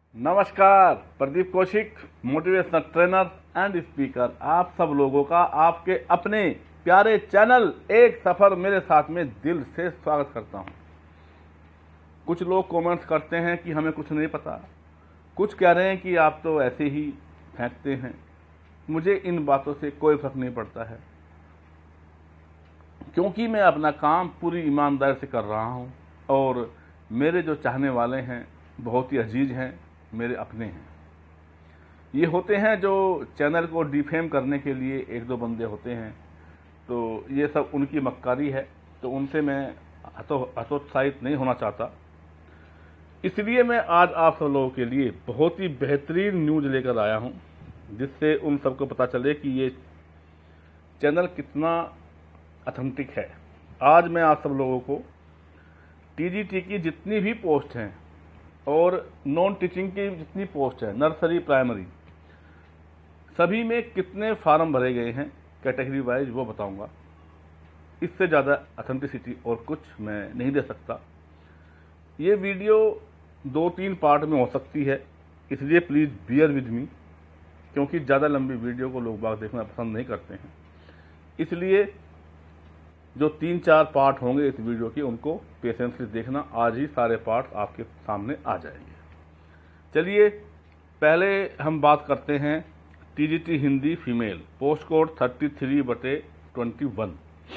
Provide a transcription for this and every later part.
नमस्कार, Pradeep Kaushik, motivational trainer and speaker. आप सब लोगों का आपके अपने प्यारे चैनल एक सफर मेरे साथ में दिल से स्वागत करता हूं। कुछ लोग कमेंट्स करते हैं कि हमें कुछ नहीं पता, कुछ कह रहे हैं कि आप तो ऐसे ही फेंकते हैं। मुझे इन बातों से कोई फर्क नहीं पड़ता है, क्योंकि मैं अपना काम पूरी ईमानदारी से कर रहा हूं और मेरे जो चाहने वाले हैं बहुत ही अजीज हैं, मेरे अपने हैं। ये होते हैं जो चैनल को डिफेम करने के लिए एक दो बंदे होते हैं, तो ये सब उनकी मक्कारी है, तो उनसे मैं हतोत्साहित नहीं होना चाहता। इसलिए मैं आज आप सब लोगों के लिए बहुत ही बेहतरीन न्यूज़ लेकर आया हूं, जिससे उन सबको पता चले कि ये चैनल कितना ऑथेंटिक है। आज मैं आप सब लोगों को टीजीटी की जितनी भी पोस्ट हैं और नॉन टीचिंग की जितनी पोस्ट है, नर्सरी प्राइमरी, सभी में कितने फार्म भरे गए हैं कैटेगरी वाइज वो बताऊंगा। इससे ज़्यादा ऑथेंटिसिटी और कुछ मैं नहीं दे सकता। ये वीडियो 2-3 पार्ट में हो सकती है, इसलिए प्लीज़ बियर विद मी, क्योंकि ज़्यादा लंबी वीडियो को लोग बाग देखना पसंद नहीं करते हैं। इसलिए जो 3-4 पार्ट होंगे इस वीडियो के, उनको पेशेंसली देखना। आज ही सारे पार्ट आपके सामने आ जाएंगे। चलिए पहले हम बात करते हैं TGT Hindi female, post code 33/21।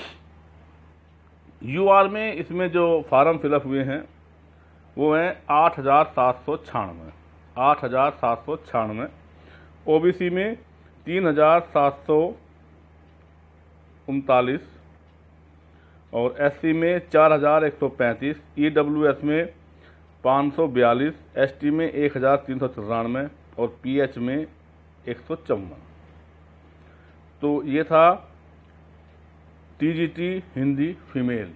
UR में इसमें जो फार्म फिलअप हुए हैं वो हैं 8,796। ओबीसी में 3,739 और एससी में 4,135, ईडब्ल्यूएस में 542, एसटी में 1,394 और पीएच में 154। तो ये था टीजीटी हिंदी फीमेल।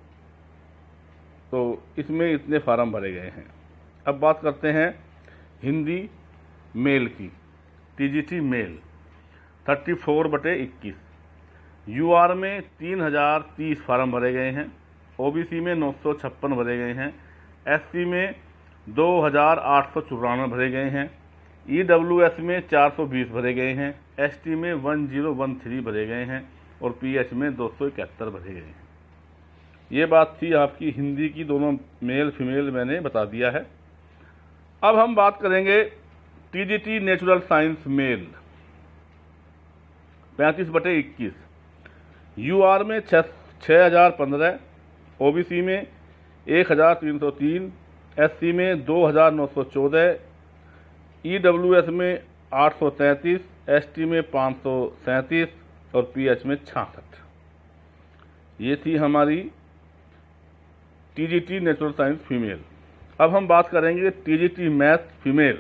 तो इसमें इतने फार्म भरे गए हैं। अब बात करते हैं हिंदी मेल की। TGT male 34/21। यूआर में 3,030 फार्म भरे गए हैं। ओबीसी में 956 भरे गए हैं। एससी में 2,894 भरे गए हैं। ईडब्ल्यूएस में 420 भरे गए हैं। एसटी में 1013 भरे गए हैं और पीएच में 271 भरे गए हैं। ये बात थी आपकी हिंदी की, दोनों मेल फीमेल मैंने बता दिया है। अब हम बात करेंगे TGT natural science male 35/21। UR में 6,015, ओबीसी में 1,303, एससी में 2,914, ईडब्ल्यूएस में 833, एसटी में 537 और पीएच में 66। ये थी हमारी टीजीटी नेचुरल साइंस फीमेल। अब हम बात करेंगे टीजीटी मैथ फीमेल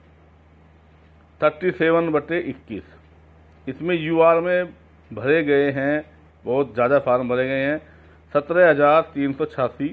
37/21। इसमें यूआर में भरे गए हैं, बहुत ज़्यादा फार्म भरे गए हैं, 17,386,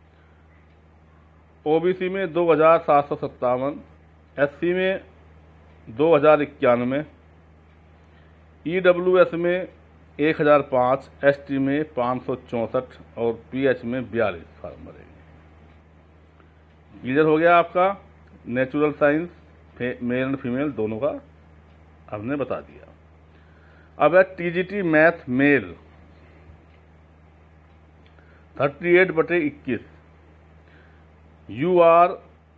ओबीसी में 2,757, एससी में 2,091, ईडब्ल्यूएस में 1,005, एसटी में 564 और पीएच में 42 फार्म भरे गए। क्लियर हो गया आपका natural science male and female दोनों का हमने बता दिया। अब है टीजीटी मैथ मेल 38/21। यूआर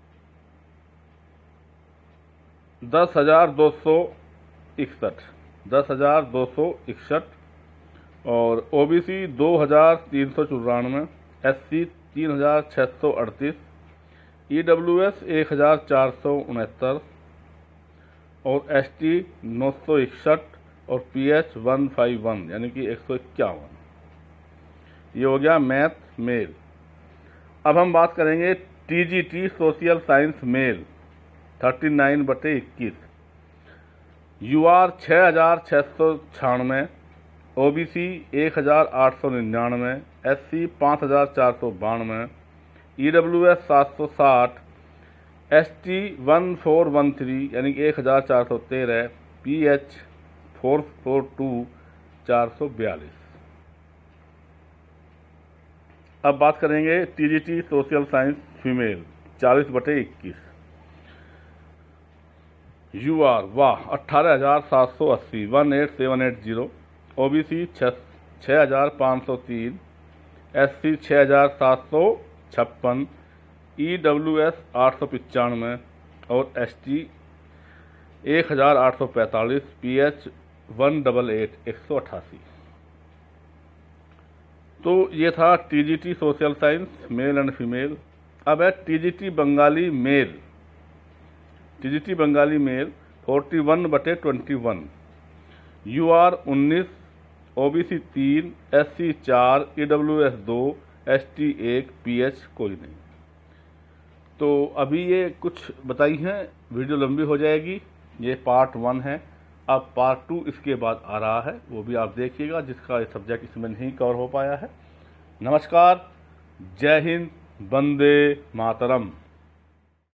10,261 और ओबीसी 2,394, एससी 3,638, ईडब्ल्यूएस 1,469 और एसटी 961 और पीएच 151 यानी कि 151। ये हो गया मैथ मेल। अब हम बात करेंगे TGT social science male 39/21। UR 6,696, OBC 1,899, SC 5,492, EWS 760, ST 1413 यानी कि 1,413, पीएच 442 442। अब बात करेंगे TGT social science female 40/21। UR वाह 18,780 18780, OBC 6,503, SC 6,756, EWS 895 और ST 1,845, PH 188 188। तो ये था TGT social science male and female. अब है TGT Bengali male. TGT Bengali male 41/21, UR 19, OBC 3, SC 4, EWS 2, ST 1, PH कोई नहीं। तो अभी ये कुछ बताई हैं, वीडियो लंबी हो जाएगी। ये पार्ट 1 है। अब पार्ट 2 इसके बाद आ रहा है, वो भी आप देखिएगा, जिसका सब्जेक्ट इसमें नहीं कवर हो पाया है। नमस्कार, जय हिंद, वंदे मातरम।